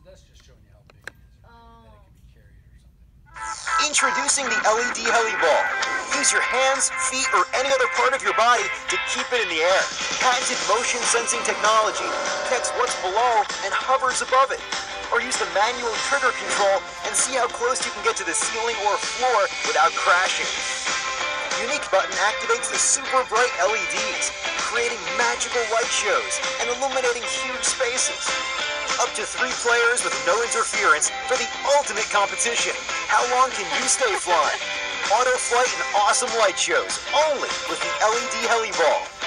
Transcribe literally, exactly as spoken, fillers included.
that's just showing you how big it is. Oh. That it can be carried or something. Introducing the L E D Heli Ball. Use your hands, feet, or any other part of your body to keep it in the air. Patented motion sensing technology detects what's below and hovers above it. Or use the manual trigger control and see how close you can get to the ceiling or floor without crashing. The unique button activates the super bright L E Ds, creating magical light shows and illuminating huge spaces. Up to three players with no interference for the ultimate competition. How long can you stay flying? Auto flight and awesome light shows, only with the L E D Heli Ball.